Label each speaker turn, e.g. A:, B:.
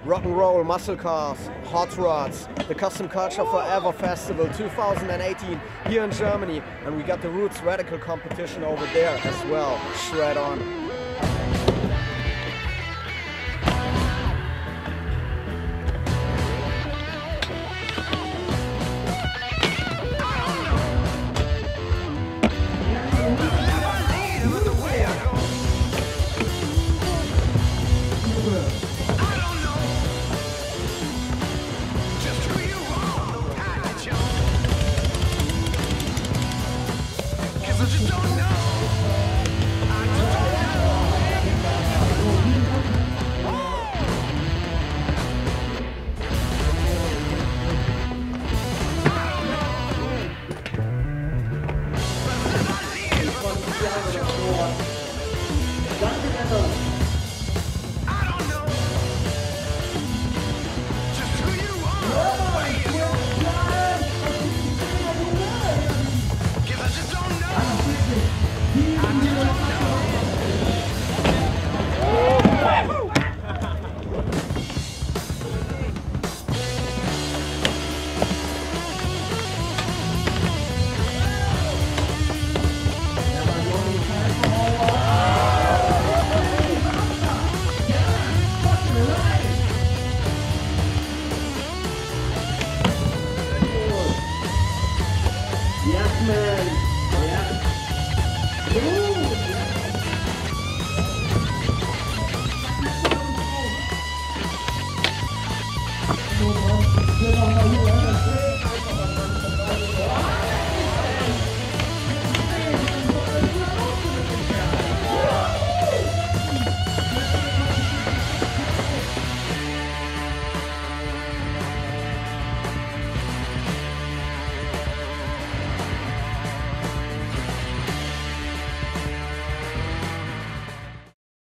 A: Rock and roll, muscle cars, hot rods, the Custom Culture Forever Festival 2018 here in Germany, and we got the Roots Radical competition over there as well. Shred on.
B: Yes, man. Yeah.